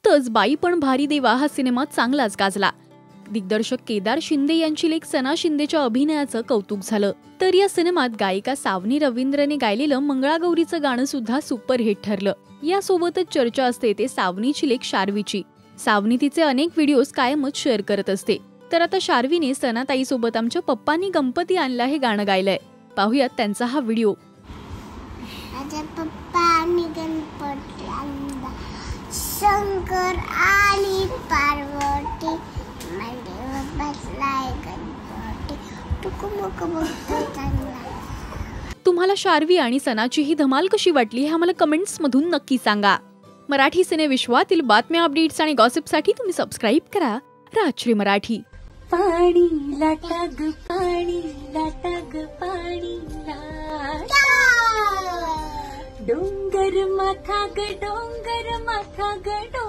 नुकतंच बाई पण भारी देवा हा सिनेमा चांगलाच गाजला. दिग्दर्शक केदार शिंदे यांची लेक सना शिंदेच्या अभिनयाचं कौतुक झालं. तर या सिनेमात गायिका सावनी रवींद्रने गायलेलं मंगळागौरीचं गाणं सुद्धा सुपरहिट ठरलं. यासोबतच चर्चा असते ते सावनीची लेक शार्वीची. सावनी तिचे अनेक व्हिडिओज कायमच शेअर करत असते. तर आता शार्वीने सनाताईसोबत आमच्या पप्पांनी गणपती आणला हे गाणं गायलंय. पाहूयात त्यांचा हा व्हिडिओ. पप्पांनी गणपती आणला, शंकर आणि पार्वती मांडीवर बसलाय गणपती, टुकुमुक बघतोय चांगला. तुम्हाला शार्वी आणि सनाची ही धमाल कशी वाटली हे आम्हाला कमेंट्स मधून नक्की सांगा. मराठी सिनेविश्वातील बातम्या, अपडेट्स आणि गॉसिपसाठी तुम्ही सबस्क्राईब करा राजश्री मराठी. पाणी लाटाग पाणी लाटाग पाणी डोंगर माथा ग